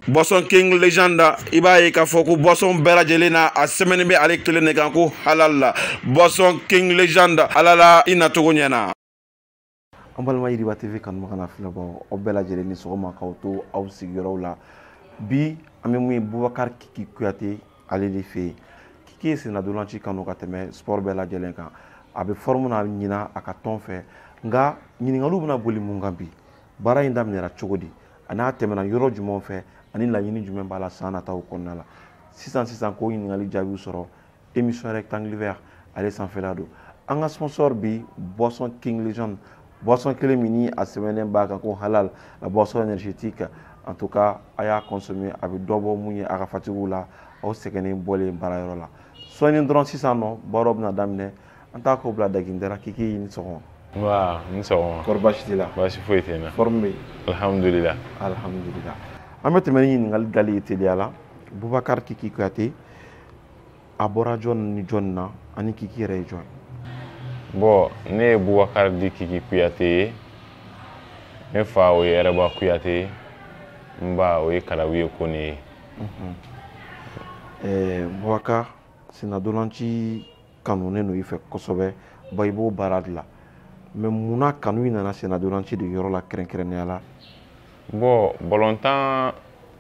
Boisson King Legenda i b'a ye k'a fɔ ko boisson bɛɛ lajɛlen na a sɛbɛnni bɛ ale kelen de kan ko halal la. Boisson King Legenda halala i nacogo ɲɛna. An balima Yiriba TV kanubagaw kana filɛbɔ aw bɛɛ lajɛlen ni sɔgɔma k'aw to aw sigiyɔrɔw la. Bi an bɛ mun ye Bubakari Kiki Kuyate ale de fɛ yen. Kiki ye sennadolanci kanu ka tɛmɛ sport bɛɛ lajɛlen kan. A bɛ forme na ɲina a ka tɔn fɛ nka ɲininkaliw bɛna boli mun kan bi. Baara in daminɛra cogo di? A n'a tɛmɛna yɔrɔ jumɛn fɛ ani laɲini jumɛn b'a la san nataw kɔnɔna la. Sisan ko ɲininkali jaabiw sɔrɔ émission rectangle vert ale sanfɛla don. An ka sponsor bi Boisson King Legend. Boisson kelen min ni a sɛbɛnnen b'a kan ko halal, la boisson énergétique. En tout cas, a y'a consommer a bɛ dɔ bɔ mun ye a ka fatigues la, aw sɛgɛnnen bɔlen baarayɔrɔ la. Sɔɔni dɔrɔn sisan nɔ baaraw bɛna daminɛ. An t'a ko bila dagindara Kiki ni sɔgɔma. Wa ni sɔgɔma. Kɔri baasi t'i la? Baasi foyi tɛ n na. Forme bɛ yen? Alhamdulillah. Alhamdulillah. An bɛ tɛmɛ ni ɲininkali dali ye teliya la. Bubakari Kiki Kuyate a bɔra jɔn ni jɔn na ani Kiki yɛrɛ ye jɔn? Bon, ne ye Bubakari di Kiki Kuyate ye. Ne fa o ye Yɛrɛba Kuyate ye. N ba o ye Kalabuye Kone ye. Bubakari sennadolanci kanunen don i fɛ kosɛbɛ, ba i b'o baara de la. Mais munna kanu in nana sennadolanci de yɔrɔ la kɛrɛnkɛrɛnnenya la? Bon, balontan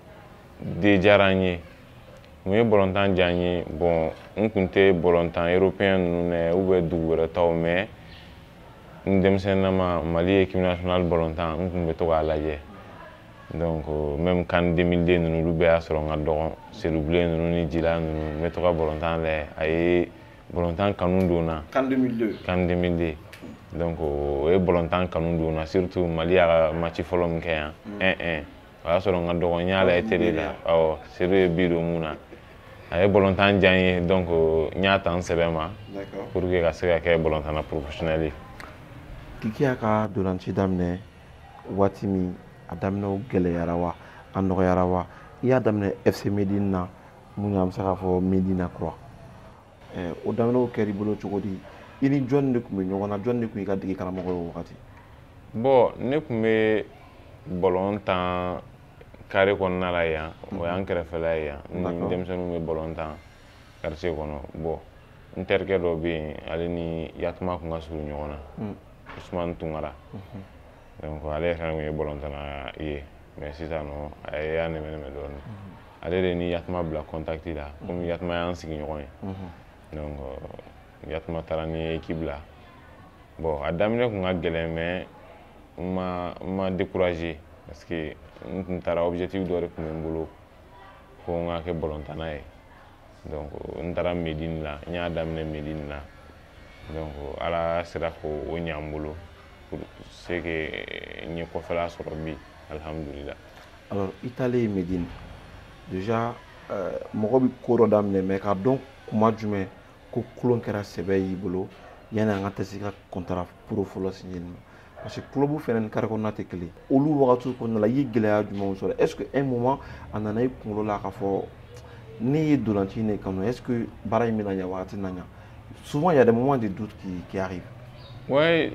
de diyara n ye. Mun ye balontan diya n ye? Bon, n kun tɛ balontan européen ninnu nɛ ou bien dugu wɛrɛ taw mais n denmisɛnninama Mali équipe nationale balontan n kun bɛ to k'a lajɛ. Donc même CAN 2002 ninnu olu bɛɛ y'a sɔrɔ n ka dɔgɔ. Selubilen ninnu ni Jila ninnu n bɛ to ka balontan lajɛ. A ye balontan kanu don n na. CAN 2002. CAN 2002. Donc o ye balontan kanu don n na surtout Mali y'a ka match fɔlɔ min kɛ yan 1-1. O y'a sɔrɔ n ka dɔgɔ n y'a lajɛ télé la. Awɔ, Seru ye bi don mun na. A ye balontan diya n ye donc n y'a ta n sɛbɛ ma pour que ka se ka kɛ balontanna professionnel ye. Kiki y'a ka dolanci daminɛ waati min a daminɛw gɛlɛyara wa a nɔgɔyara wa? I y'a daminɛ FC Médine na mun ye an bɛ se k'a fɔ Médina Croix. O daminɛw kɛra i bolo cogo di? I ni jɔn de tun bɛ ɲɔgɔn na, jɔn de tun y'i ka dege karamɔgɔ ye o wagati? Bon, ne tun bɛ balontan carré kɔnɔna la yan, o y'an kɛrɛfɛla ye yan. Ni denmisɛnninw bɛ balontan quartier kɔnɔ. Bon, n terikɛ dɔ bɛ yen ale ni Yatuma tun ka surun ɲɔgɔn na. Usumani Tunkara. Donc ale yɛrɛ tun ye balontanna ye mais sisan nɔ a y'a nɛmɛ dɔɔnin. Ale de ni Yatuma bila contact la komi Yatuma y'an sigiɲɔgɔn ye. Donc Yatuma taara ni équipe la. Bon, a daminɛ tun ka gɛlɛn mais n ma découragé parce que n tun taara objectif dɔ de tun bɛ n bolo ko n ka kɛ balontanna ye. Donc n taara Médine la, n y'a daminɛ Médine la. Donc Ala sera k'o ɲɛ n bolo pour ce que n ye kɔfɛla sɔrɔ bi alhamdulillah. Alors i taalen Médine déjà mɔgɔ bɛ ko dɔ daminɛ mais k'a dɔn kuma jumɛn ko kulon kɛra sɛbɛ y'i bolo yanni an ka tɛ se ka contrat pro fɔlɔ signer ma parce que club fɛnɛ ni carré kɔnɔna tɛ kelen. Olu wagatiw kɔnɔna la i ye gɛlɛya jumɛnw sɔrɔ? Est-ce que un moment a nana i kunkolo la k'a fɔ ne ye dolanci in de kanu, est-ce que baara in bɛna ɲɛ wagati na ɲɛ? Souvent il y a des moments de doute qui arrivent. Ouais,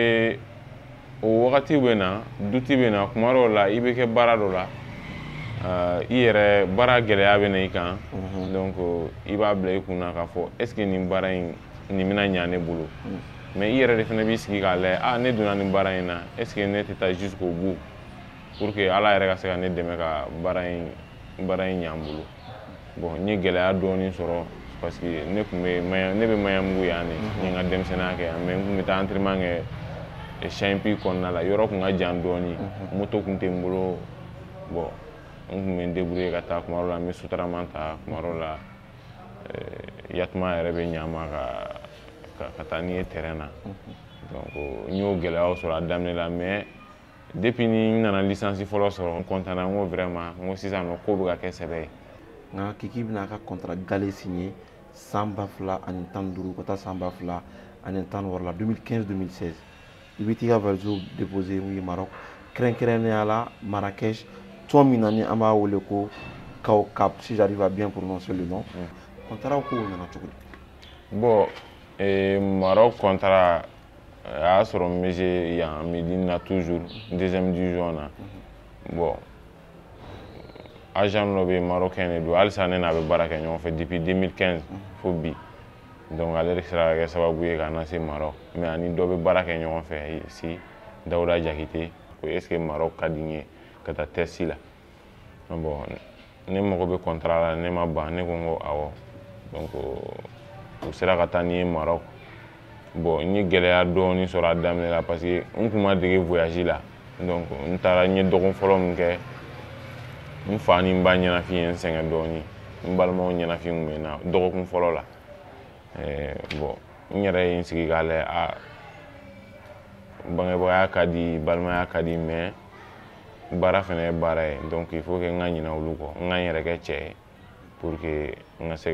o wagati bɛ na, doute bɛ na, kuma dɔw la i bɛ kɛ baara dɔ la, i yɛrɛ baara gɛlɛya bɛ na i kan, donc i b'a bila i kunna k'a fɔ est-ce que nin baara in nin bɛna ɲɛ ne bolo? Mais i yɛrɛ de fana b'i sigi k'a lajɛ, ne donna nin baara in na, est-ce que ne tɛ taa jusqu'au bout pour que Ala yɛrɛ ka se ka ne dɛmɛ ka baara in ɲɛ n bolo. Bon, n ye gɛlɛya dɔɔnin sɔrɔ parce que ne bɛ Maɲanbugu yan de, n ye n ka denmisɛnninya kɛ yan mais n tun bɛ taa entraînement kɛ Champi kɔnɔna la, yɔrɔ tun ka jan dɔɔnin, moto tun tɛ n bolo. Bon, n tun bɛ n débrouiller ka taa, kuma dɔw la n bɛ sotarama ta, kuma dɔw la Yatuma yɛrɛ bɛ ɲɛ n ma ka taa ni ye terrain na. Donc n y'o gɛlɛyaw sɔrɔ a daminɛ la mais depuis ni n nana licence fɔlɔ sɔrɔ n content na, n ko vraiment n ko sisan nɔ ko bɛ ka kɛ sɛbɛ ye. Nka Kiki bɛna a ka contrat gale signé san 2015 ka taa san 2016 la 2015-2016. I bɛ t'i ka valises déposer mun ye Maroc, kɛrɛnkɛrɛnnenya la Marrakech, tɔn min na ni an b'a wele ko CAO, si j'arrive à bien prononcer le nom. Contrat ko nana cogo di? Bon, Maroc contrat a y'a sɔrɔ n bɛ yan Médine na toujours deuxième division na. Bon, agent dɔ bɛ marocain de don halisa ne n'a bɛ baara kɛ ɲɔgɔn fɛ depuis 2015 fo bi donc ale de sera ka kɛ sababu ye k'an lase Maroc mais ani dɔ bɛ baara kɛ ɲɔgɔn fɛ ici Dawuda Jakite ko est ce que Maroc ka di n ye ka taa test la bon ne mago bɛ contrat la ne ma ban ne ko n ko awɔ donc u sera ka taa ni ye Maroc bon n ye gɛlɛya dɔɔni sɔrɔ a daminɛ la parce que n kun ma dege voyage la donc n taara n ye dɔgɔkun fɔlɔ min kɛ n fa ni n ba ɲɛnafin ye n sɛgɛn dɔɔni n balimaw ɲɛnafin kun bɛ n na dɔgɔkun fɔlɔ la bon n yɛrɛ ye n sigi k'a lajɛ bangebagaya ka di balimaya ka di mais baara fɛnɛ ye baara ye donc il faut que n ka ɲinɛ olu kɔ n ka n yɛrɛ kɛ cɛ ye pour que n ka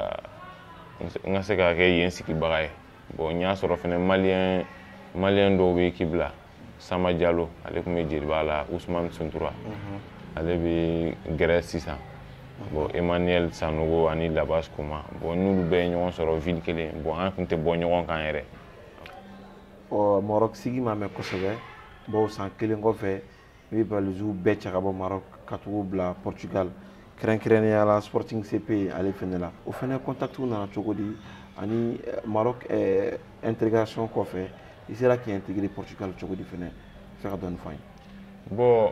se ka kɛ yen sigibaga ye bon n y'a sɔrɔ fɛnɛ maliyɛn dɔw bɛ équipe la Sama Diallo ale tun bɛ Jeliba la Ousmane Suntura ale bɛ Grèce sisan bon Emmanuel Sanogo ani Labas Koma bon n'olu bɛɛ ye ɲɔgɔn sɔrɔ ville kelen bon an tun tɛ bɔ ɲɔgɔn kan yɛrɛ Maroc sigi ma mɛn kosɛbɛ bawo san kelen kɔfɛ i bɛ baliziw bɛɛ cɛ ka bɔ Maroc ka tugu bila Portugal kɛrɛnkɛrɛnnenya la Sporting CP ale fɛnɛ la o fɛnɛ contacts nana cogo di ani Maroc intégration kɔfɛ i sera k'i intégrer Portugal cogo di fɛnɛ fɛ ka dɔɔni fɔ an ye bon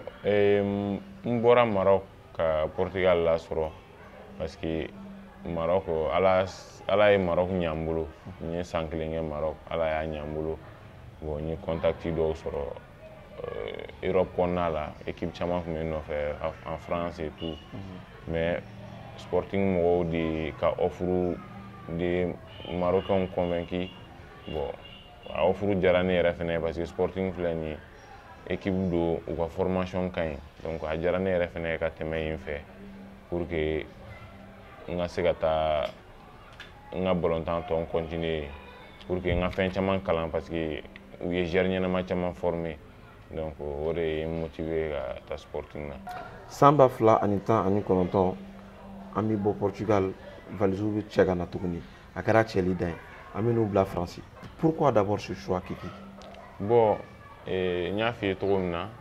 n bɔra Maroc ka Portugal lasɔrɔ parce que Maroc ala ye Maroc ɲɛ n bolo n ye san kelen kɛ Maroc ala y'a ɲɛ n bolo bon n ye contact dɔw sɔrɔ Europe kɔnɔna la équipe caman tun bɛ n nɔfɛ en France et tout mais Sporting mɔgɔw de ka offre de Marocains convaincu bon a offre diyara ne yɛrɛ fɛnɛ parce que Sporting filɛ nin ye équipe don u ka formation ka ɲi donc a diyara ne yɛrɛ fɛnɛ ka tɛmɛ yen fɛ pour que n ka se ka taa n ka balontan tɔ continuer pour que n ka fɛn caman kalan parce que u ye joueur ɲɛnama caman former donc o de ye n motivé ka taa Sporting na san 2019 an bɛ bɔ Portugal valiziw bɛ cɛ ka na tuguni a kɛra cɛli dan ye an bɛ n'u bila France pourquoi d'abord ce choix Kiki bon n y'a f'i ye cogo min na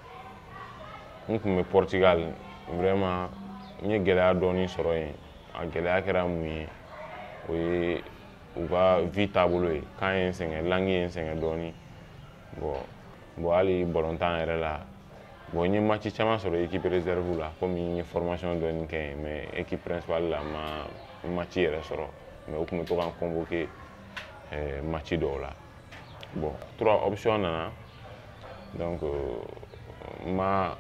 n tun bɛ Portugal vraiment n ye gɛlɛya dɔɔni sɔrɔ yen a gɛlɛya kɛra mun ye o ye u ka vie taabolo ye kan ye n sɛgɛn langue ye n sɛgɛn dɔɔni bon hali balontan yɛrɛ la bon n ye match caman sɔrɔ équipe réserve la komi n ye formation dɔɔni kɛ yen mais équipe principale la ma match yɛrɛ sɔrɔ mais u tun bɛ to ka n convoquer match dɔw la bon 3 options nana donc ma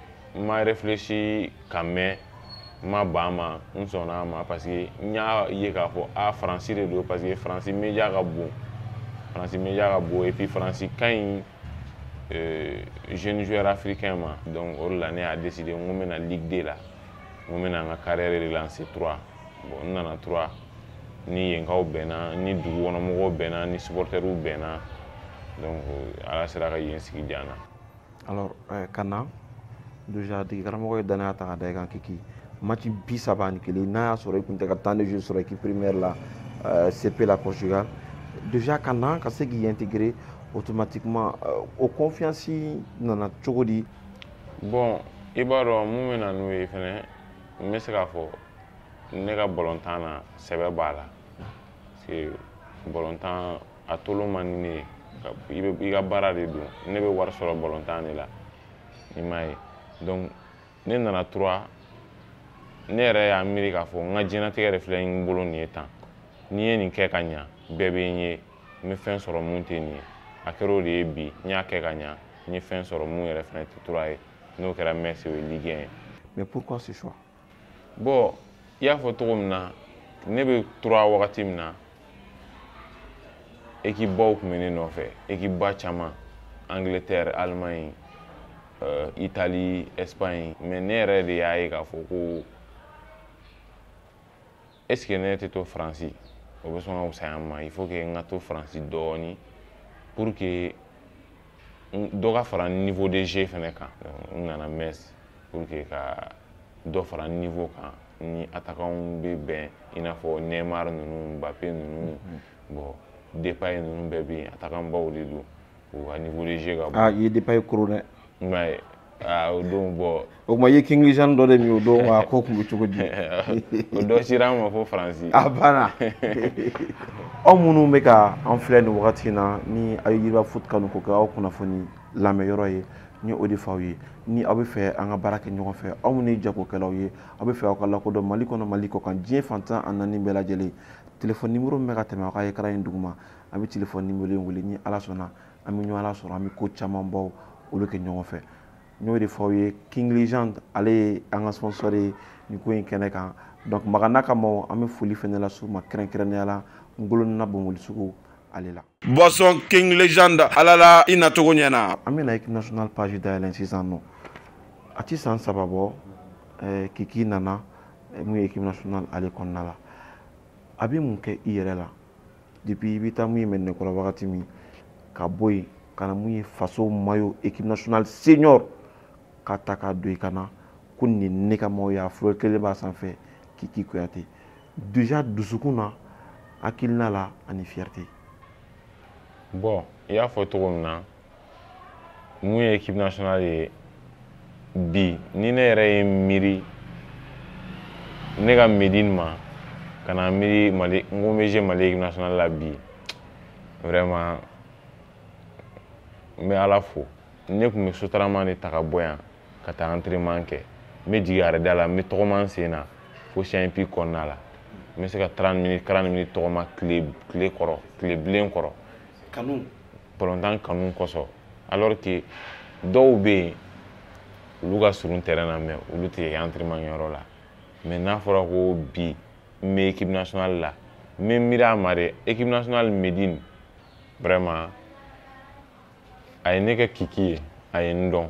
réfléchi ka mɛn ma ban ma n sɔnna a ma parce que n y'a ye k'a fɔ France de don parce que France média ka bon et puis France ka ɲi jeune joueur africain ma donc o de la ne y'a décidé n ko n bɛna Ligue 2 la n ko n bɛna n ka carrière relancer 3 bon n nana 3 ni yenkaw bɛnna ni dugu kɔnɔmɔgɔw bɛnna ni supporteriw bɛnna donc ala sera ka yen sigi diya n na alors Kana déjà dege karamɔgɔ ye danaya ta ka da i kan Kiki match 31 n'a y'a sɔrɔ i tun tɛ ka temps de jeu sɔrɔ équipe première la CP la Portugal déjà Kana ka se k'i intégrer automatiquement o confiance nana cogo di bon i b'a dɔn mun bɛ na n'o ye fɛnɛ n bɛ se k'a fɔ ne ka balontan na sɛbɛ b'a la parce que balontan a tolo man di ne ye i ka baara de don ne bɛ wari sɔrɔ balontan de la i m'a ye donc ne nana 3 ne yɛrɛ y'a miiri k'a fɔ n ka diɲɛlatigɛ de filɛ n bolo nin ye tan n'i ye nin kɛ ka ɲa bɛɛ bɛ n ye n bɛ fɛn sɔrɔ mun tɛ nin ye a kɛra o de ye bi n y'a kɛ ka ɲa n ye fɛn sɔrɔ mun yɛrɛ fɛnɛ tɛ 3 ye n'o kɛra Metz o ye Ligue 1 ye mais pourquoi ce choix bon i y'a fɔ cogo min na ne bɛ 3 wagati min na équipe baw tun bɛ ne nɔfɛ équipe ba caman Angleterre Allemagne Italie Espagne mais ne yɛrɛ de y'a ye k'a fɔ ko est ce que ne tɛ to France o bɛ sɔn ka fisaya n ma il faut que n ka to France dɔɔni pour que dɔ ka fara niveau de jeu fɛnɛ kan n nana Metz pour que ka dɔ fara niveau kan ni attaquants bɛ bɛn i n'a fɔ Neymar ninnu Mbappé ninnu bon Depay ninnu bɛɛ bɛ yen attaquant baw de don u ka niveau de jeu ka bon i ye Depay koro dɛ i m'a ye Ah, o don bɔ. O ma ye King Legend dɔ de min o don wa ko kun bɛ cogo di? O dɔ sera an ma fo Faransi. A banna. Aw minnu bɛ ka an filɛ nin wagati in na ni aw ye Yiriba Foot kanu ko kɛ aw kunnafoni lamɛnyɔrɔ ye ni o de f'aw ye ni aw bɛ fɛ an ka baara kɛ ɲɔgɔn fɛ aw minnu ye jagokɛlaw ye aw bɛ fɛ aw ka lakodɔn Mali kɔnɔ Mali kɔ kan diɲɛ fantan a naani bɛɛ lajɛlen téléphone numéro min bɛ ka tɛmɛ aw ka écran in duguma a bɛ téléphone numéro in wele ni Ala sɔnna an bɛ ɲɔgɔn Ala sɔrɔ an bɛ ko caman baw olu kɛ ɲɔgɔn fɛ n y'o de f'aw ye King Legend ale ye an ka sponsor ye nin ko in kɛnɛ kan donc Magana kama an bɛ foli fɛnɛ las'u ma kɛrɛnkɛrɛnnenya la Ngolona Bonboli sugu ale la. Boisson King Legend alala i nacogo ɲɛna. An bɛna équipe nationale page dayɛlɛn sisan nɔ a ti san 3 bɔ Kiki nana mun ye équipe nationale ale kɔnɔna la a bɛ mun kɛ i yɛrɛ la depuis i bɛ taa mun ye Mɛnɛn kɔrɔ wagati min ka bɔ yen ka na mun ye faso maillot équipe nationale senior ka ta ka don i kana ko nin ne ka maaw y'a fleur kelen b'a sanfɛ Kiki Kuyate déjà dusukun na hakilina la ani fierté. Bon, i y'a fɔ cogo min na mun ye équipe nationale ye bi ni ne yɛrɛ ye miiri ne ka Médine ma ka na miiri Mali n ko n bɛ jouer Mali équipe nationale la bi vraiment n bɛ Ala fo ne tun bɛ sotarama de ta ka bɔ yan ka taa entraînement kɛ n bɛ jigin arrêt la n bɛ tɔgɔma n sen na fo CMP kɔnɔna la n bɛ se ka 30 minutes 40 minutes tɔgɔma tile kɔrɔ tile bilen kɔrɔ Kanu balontan kanu kosɔn alors que dɔw bɛ yen olu ka surun terrain na mais olu tɛ entraînement yɔrɔ la mais n'a fɔra ko bi n bɛ équipe nationale la n bɛ miiri a ma de équipe nationale Médine vraiment a ye ne kɛ Kiki ye a ye n dɔn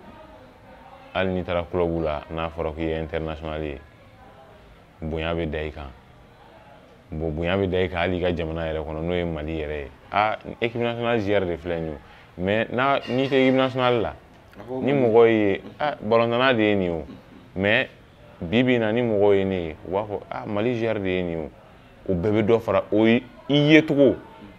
hali n'i taara club la n'a fɔra k'i ye international ye bonya bɛ da i kan bon bonya bɛ da i kan hali i ka jamana yɛrɛ kɔnɔ n'o ye Mali yɛrɛ ye équipe nationale joueur de filɛ nin ye mais n'i tɛ équipe nationale la ni mɔgɔ ye balontanna de ye nin ye o mais bi bi in na ni mɔgɔw ye ne ye u b'a fɔ Mali joueur de ye nin ye o bɛɛ bɛ dɔ fara o i yecogo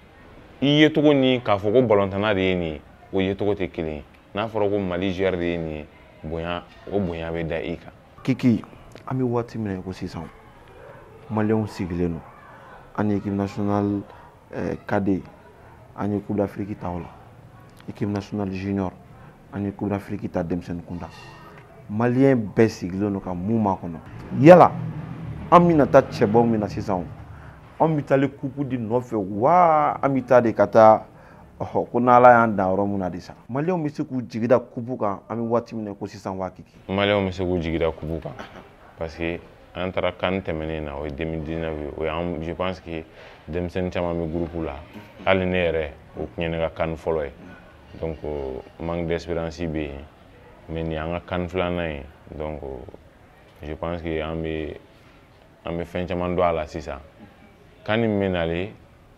ni k'a fɔ ko balontanna de ye nin ye o yecogo tɛ kelen ye n'a fɔra ko Mali joueur de ye nin ye bonya o bonya bɛ da i kan. Kiki an bɛ waati min na i ko sisan maliyɛnw sigilen don an ye équipe nationale cadet an ye coupe d'Afrique ta o la équipe nationale junior an ye coupe d'Afrique ta denmisɛnnin kunda maliyɛn bɛɛ sigilen don ka mun makɔnɔ yala an bɛna taa cɛbɔ min na sisan an bɛ taali coupe di nɔfɛ wa an bɛ taa de ka taa ko n'Ala y'an dan yɔrɔ min na de sa maliyɛnw bɛ se k'u jigida coupe kan an bɛ waati min na ko sisan wa Kiki. Maliyɛnw bɛ se k'u jigida coupe kan parce que an taara CAN tɛmɛnen na o ye 2019 ye o y'an je pense que denmisɛnnin caman bɛ groupe la hali ne yɛrɛ o tun ye ne ka CAN fɔlɔ ye donc manque d'espérance bɛ yen mais nin y'an ka CAN filanan ye donc je pense que an bɛ fɛn caman dɔn a la sisan CAN min bɛ nalen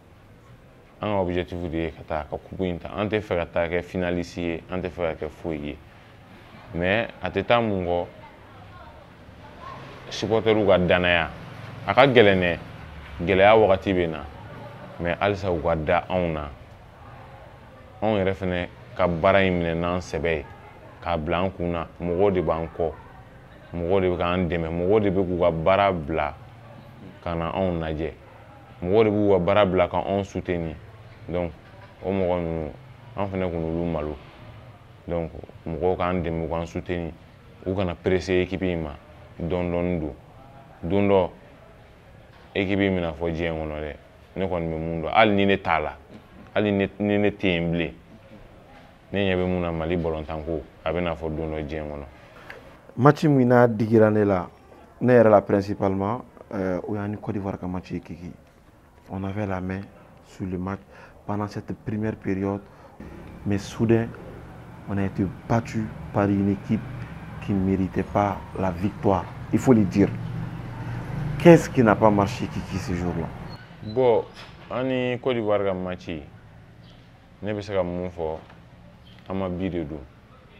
an ka objectif de ye ka taa ka coupe in ta an tɛ fɛ ka taa kɛ finaliste ye an tɛ fɛ ka kɛ foyi ye mais a tɛ taa mun kɔ supporteriw ka danaya a ka gɛlɛn dɛ gɛlɛya wagati bɛ na mais halisa u ka da anw na anw yɛrɛ fɛnɛ ka baara in minɛ n'an sɛbɛ ye k'a bila an kun na mɔgɔw de b'an kɔ mɔgɔw de bɛ k'an dɛmɛ mɔgɔw de bɛ k'u ka baara bila ka na anw lajɛ mɔgɔw de b'u ka baara bila ka anw soutenir donc o mɔgɔ ninnu an fɛnɛ kun olu malo donc mɔgɔw k'an dɛmɛ u k'an soutenir u kana presser équipe in ma dɔɔni don dɔ équipe in bɛna fɔ diɲɛ kɔnɔ dɛ ne kɔni bɛ mun dɔn hali ni ne t'a la hali ni ne tɛ yen bilen ne ɲɛ bɛ mun na Mali balontanko a bɛna fɔ don dɔ diɲɛ kɔnɔ. Match min n'a digira ne la ne yɛrɛ la principalement o y'an ni Côte d'Ivoire ka match ye Kiki on avait la main sur le match pendant cette première période mais soudain on a été battu par une équipe qui ne méritait pas la victoire. Il faut le dire. Qu'est-ce qui n'a pas marché Kiki ce jour-là? Bon, ani Côte d'Ivoire ka match ne bɛ se ka mun fɔ an ma bi de don.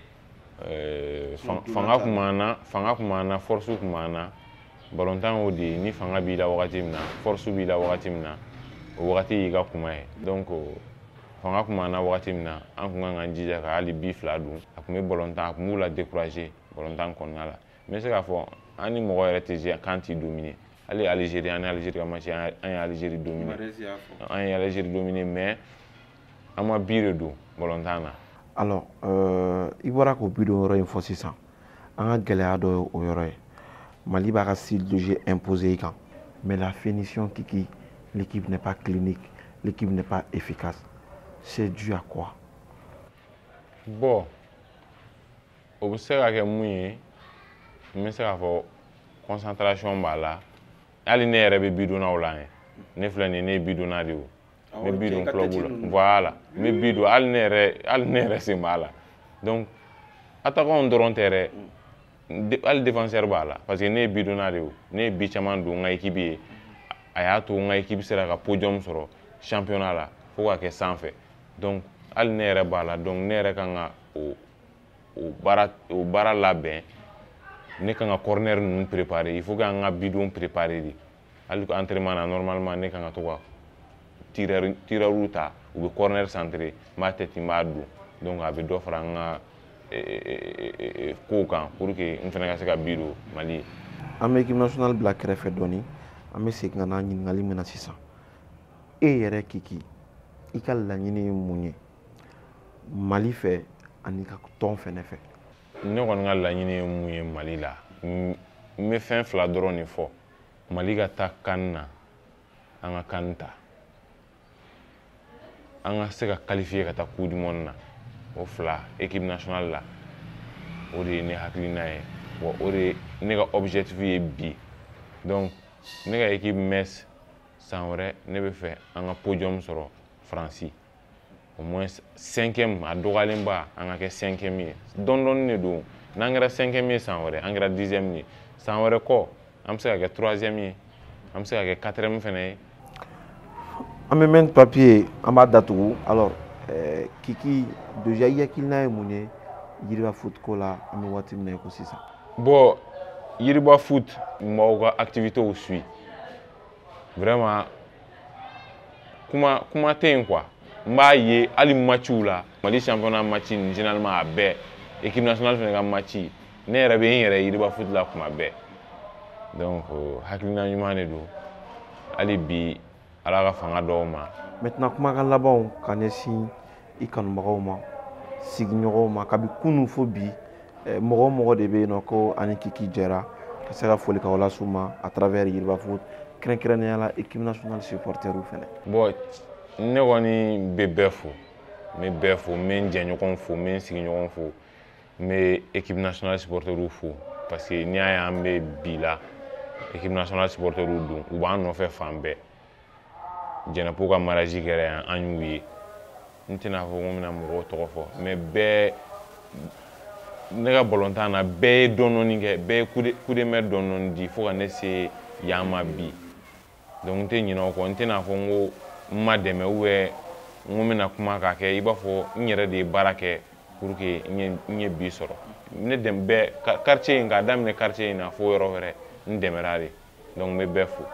Fanga kun b'an na force kun b'an na balontan y'o de ye ni fanga b'i la wagati min na force b'i la wagati min na o wagati y'i ka kuma ye donc fanga kuma na wagati min na an kun kan k'an jija ka hali bi fila dun a kun bɛ balontan a kun b'u la décourager balontan kɔnɔna la n bɛ se k'a fɔ an ni mɔgɔ yɛrɛ tɛ jɛ k'an t'i dominer hali Algérie an ni Algérie ka match an ye Algérie dominer an ye Algérie dominer mais an ma bi de don balontan na. Alors i bɔra k'o bi don yɔrɔ in fɔ sisan an ka gɛlɛya dɔ ye o yɔrɔ ye Mali b'a ka style de jeu imposé i kan mais la finition Kiki l'équipe n'est pas clinique l'équipe n'est pas efficace c'est dû à quoi? Bon o bɛ se ka kɛ mun ye n bɛ se k'a fɔ concentration b'a la hali ne yɛrɛ bɛ bidonnaw la ye ne filɛ nin ye ne ye bidonna de ye o n bɛ bidon club la voilà n bɛ bidon hali ne yɛrɛ sen b'a la donc attaquant dɔrɔn tɛ dɛ hali défenseur b'a la parce que ne ye bidonna de ye o ne ye bi caman don n ka équipe ye a y'a to n ka équipe sera ka podium sɔrɔ championnat la fo ka kɛ sanfɛ donc hali ne yɛrɛ b'a la donc ne yɛrɛ kan ka o baara labɛn ne kan ka corner ninnu préparer il faut que an ka bidon préparer de hali entraînement na normalement ne kan ka to ka tireur ta u bɛ corner centré n b'a tɛti n b'a don donc a bɛ dɔ fara an ka kow kan pour que n fana ka se ka bi don Mali ye. An bɛ équipe nationale bila kɛrɛfɛ dɔɔni an bɛ segin ka na ɲininkali min na sisan e yɛrɛ Kiki i ka laɲini ye mun ye Mali fɛ ani ka tɔn fɛnɛ fɛ? Ne kɔni ka laɲini ye mun ye Mali la n bɛ fɛn fila dɔrɔn de fɔ Mali ka taa CAN na an ka CAN ta an ka se ka qualifier ka taa Coupe du Monde na o fila équipe nationale la o de ye ne hakilina ye wa o de ne ka objectif ye bi donc ne ka équipe MES san wɛrɛ ne bɛ fɛ an ka podium sɔrɔ Faransi au moins 5e a dɔgɔyalenba an ka kɛ 5e ye dɔɔni de don n'an kɛra 5e ye san wɛrɛ an kɛra 10e ye san wɛrɛ kɔ an bɛ se ka kɛ 3e ye an bɛ se ka kɛ 4e fɛnɛ ye. An bɛ mɛn papier an b'a datugu alors Kiki déjà i hakilina ye mun ye Yiriba foot ko la an bɛ waati min na i ko sisan? Bon Yiriba foot mɔgɔw ka activités suit vraiment kuma tɛ yen quoi n b'a ye hali matchiw la Mali championnat match généralement a bɛɛ équipe nationale fɛnɛ ka match ne yɛrɛ bɛ n yɛrɛ Yiriba foot la kuma bɛɛ donc hakilina ɲuman de don hali bi Ala ka fanga dɔw ma. Maintenant kumakan labanw ka ɲɛsin i kanubagaw ma sigiɲɔgɔnw ma kabi kunun fo bi mɔgɔ o mɔgɔ de bɛ yen nɔ ko ani Kiki jɛra ka se ka foli k'aw las'u ma à travers Yiriba foot kɛrɛnkɛrɛnnenya la équipe nationale supporteriw fɛnɛ. Bon ne kɔni bɛ bɛɛ fo n bɛ bɛɛ fo n bɛ n jɛɲɔgɔn fo n bɛ n sigiɲɔgɔn fo n bɛ équipe nationale supporteriw fo parce que n'i y'a ye an bɛ bi la équipe nationale supporteriw don u b'an nɔfɛ fan bɛɛ Jɛnɛpo ka mariage kɛra yan an y'u ye n tɛna fɔ ko n bɛna mɔgɔw tɔgɔ fɔ mais bɛɛ ne ka balontan na bɛɛ ye dɔɔni kɛ bɛɛ ye coup de main dɔɔni di fo ka ne se yan ma bi donc n tɛ ɲinɛ o kɔ n tɛna fɔ n ko n ma dɛmɛ ou bien n ko n bɛna kuma k'a kɛ i b'a fɔ n yɛrɛ de ye baara kɛ pour que n ye bi sɔrɔ ne dɛmɛ bɛɛ quartier in k'a daminɛ quartier in na fo yɔrɔ wɛrɛ n dɛmɛra de donc n bɛ bɛɛ fo.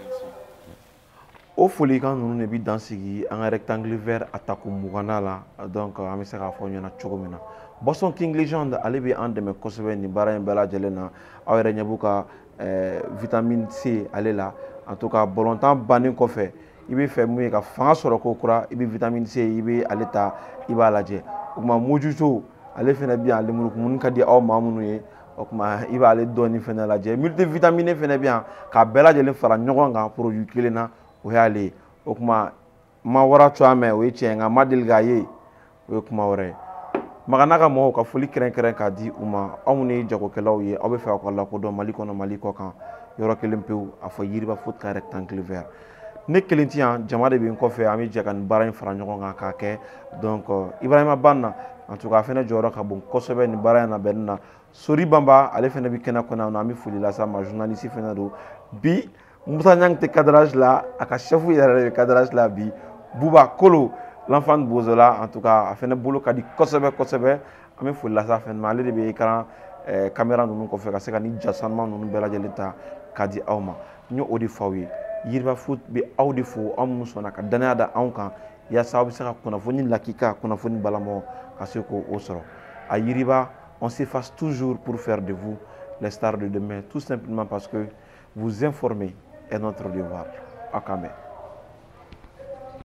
O folikan ninnu de bɛ dan sigi an ka rectangle vert attaque 20 la donc an bɛ se k'a fɔ ɲɛna cogo min na Boston King Legend ale bɛ an dɛmɛ kosɛbɛ nin baara in bɛɛ lajɛlen na aw yɛrɛ ɲɛ b'u ka vitamine C ale la en tout cas balontan bannen kɔfɛ i bɛ fɛ mun ye ka fanga sɔrɔ ko kura i bɛ vitamine C i bɛ ale ta i b'a lajɛ o tuma Mojuto ale fɛnɛ bɛ yan lemurukumuni ka di aw maa minnu ye o tuma i b'ale dɔɔni fɛnɛ lajɛ multivitamine fɛnɛ bɛ yan k'a bɛɛ lajɛlen fara ɲɔgɔn kan produit kelen na o y'ale o tuma ma wara cogoya mɛn o ye tiɲɛ nka ma deli k'a ye o ye kuma wɛrɛ ye Magana ka mɔgɔw ka foli kɛrɛnkɛrɛn k'a di u ma aw minnu ye jagokɛlaw ye aw bɛ fɛ aw ka lakodɔn Mali kɔnɔ Mali kɔ kan yɔrɔ kelen pewu a fɔ Yiriba foot ka rectangle vert ne kelen tɛ yan jama de bɛ n kɔfɛ an bɛ jɛ ka nin baara in fara ɲɔgɔn kan k'a kɛ donc Ibrahima Banna en tout cas a fɛnɛ jɔyɔrɔ ka bon kosɛbɛ nin baara in labɛnni na Sori Banba ale fɛnɛ bɛ kɛnɛ kɔnɔ yan an bɛ foli lase a ma journaliste fɛnɛ don bi Musa Ɲang tɛ cadrage la a ka chef yɛrɛ de bɛ cadrage la bi Buba Kolo l'enfant de Bozola en tout cas a fɛnɛ bolo ka di kosɛbɛ kosɛbɛ an bɛ foli lase a fɛnɛ ma ale de bɛ écran caméra ninnu kɔfɛ ka se ka ni jasanuma ninnu bɛɛ lajɛlen ta k'a di aw ma n ye o de fɔ aw ye Yiriba foot bɛ aw de fo aw minnu sɔnna ka danaya da anw kan yaasa aw bɛ se ka kunnafoni lakika kunnafoni balamaw ka se k'o sɔrɔ a Yiriba on s'efface toujours pour faire de vous les stars de demain tout simplement parce que vous informer est notre devoir. A k'an mɛn.